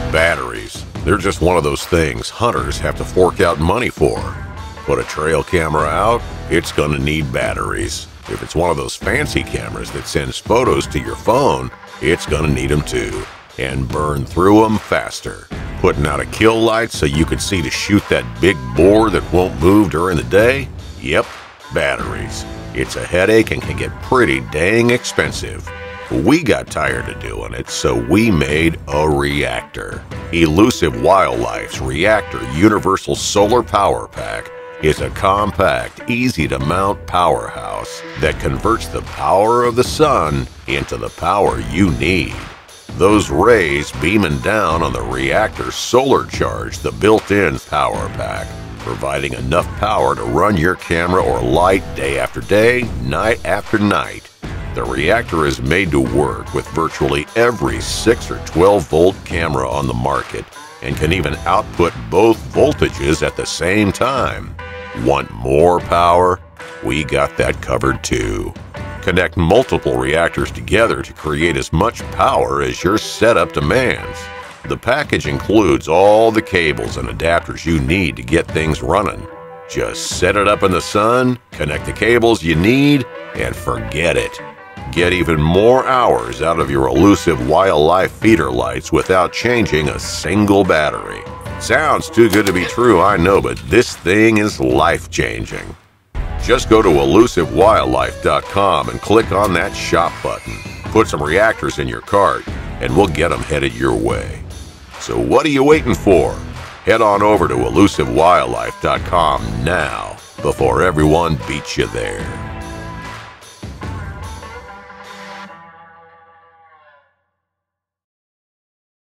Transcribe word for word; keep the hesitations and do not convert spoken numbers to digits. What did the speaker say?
Batteries. They're just one of those things hunters have to fork out money for. Put a trail camera out, it's gonna need batteries. If it's one of those fancy cameras that sends photos to your phone, it's gonna need them too. And burn through them faster. Putting out a kill light so you can see to shoot that big boar that won't move during the day? Yep, batteries. It's a headache and can get pretty dang expensive. We got tired of doing it, so we made a reactor. Elusive Wildlife's Reactor Universal Solar Power Pack is a compact, easy-to-mount powerhouse that converts the power of the sun into the power you need. Those rays beaming down on the reactor solar charge the built-in power pack, providing enough power to run your camera or light day after day, night after night. The reactor is made to work with virtually every six or twelve volt camera on the market and can even output both voltages at the same time. Want more power? We got that covered too. Connect multiple reactors together to create as much power as your setup demands. The package includes all the cables and adapters you need to get things running. Just set it up in the sun, connect the cables you need, and forget it. Get even more hours out of your Elusive Wildlife feeder lights without changing a single battery. Sounds too good to be true, I know, but this thing is life-changing. Just go to elusive wildlife dot com and click on that shop button. Put some reactors in your cart, and we'll get them headed your way. So what are you waiting for? Head on over to elusive wildlife dot com now, before everyone beats you there.